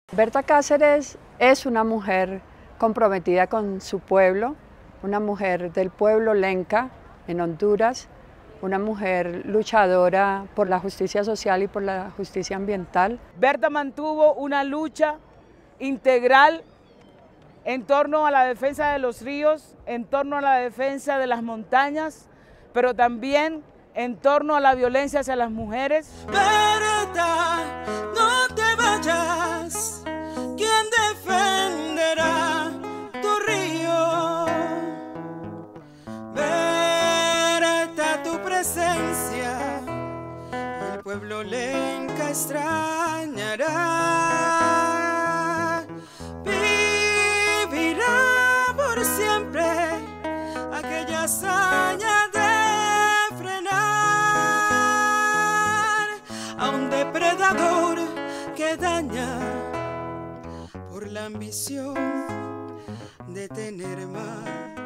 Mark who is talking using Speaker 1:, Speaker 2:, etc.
Speaker 1: Berta Cáceres es una mujer comprometida con su pueblo, una mujer del pueblo lenca en Honduras, una mujer luchadora por la justicia social y por la justicia ambiental.
Speaker 2: Berta mantuvo una lucha integral en torno a la defensa de los ríos, en torno a la defensa de las montañas, pero también en torno a la violencia hacia las mujeres.
Speaker 3: Berta, no te vayas, ¿quién defenderá tu río? Berta, tu presencia, el pueblo lenca extrañará. Vivirá por siempre aquella hazaña de frenar a un depredador que daña por la ambición de tener más.